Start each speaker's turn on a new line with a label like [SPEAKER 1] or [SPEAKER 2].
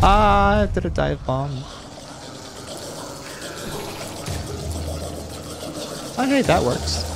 [SPEAKER 1] Ah, I did a dive bomb. Oh, hey, that works.